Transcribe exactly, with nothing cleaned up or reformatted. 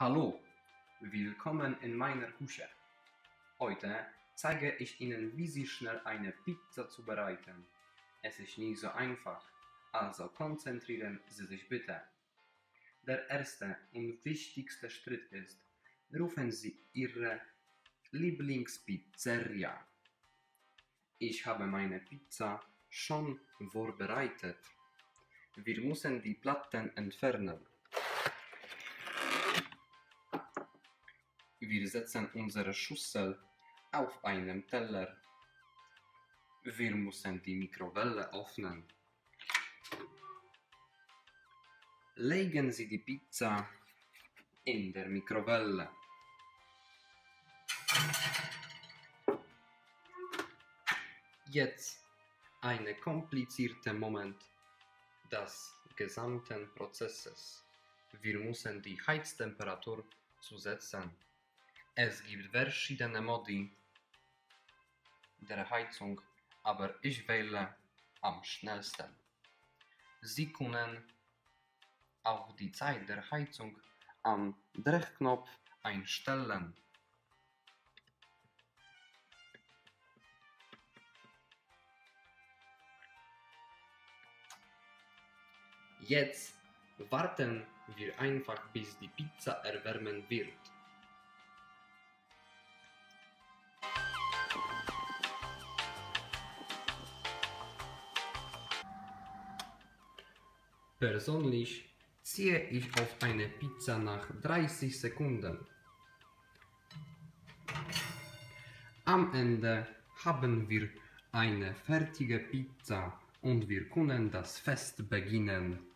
Hallo, willkommen in meiner Küche. Heute zeige ich Ihnen, wie Sie schnell eine Pizza zubereiten. Es ist nicht so einfach, also konzentrieren Sie sich bitte. Der erste und wichtigste Schritt ist, rufen Sie Ihre Lieblingspizzeria. Ich habe meine Pizza schon vorbereitet. Wir müssen die Platten entfernen. Wir setzen unsere Schüssel auf einen Teller. Wir müssen die Mikrowelle öffnen. Legen Sie die Pizza in der Mikrowelle. Jetzt ein komplizierter Moment des gesamten Prozesses. Wir müssen die Heiztemperatur zusetzen. Es gibt verschiedene Modi der Heizung, aber ich wähle am schnellsten. Sie können auch die Zeit der Heizung am Drehknopf einstellen. Jetzt warten wir einfach, bis die Pizza erwärmen wird. Persönlich ziehe ich auf eine Pizza nach dreißig Sekunden. Am Ende haben wir eine fertige Pizza und wir können das Fest beginnen.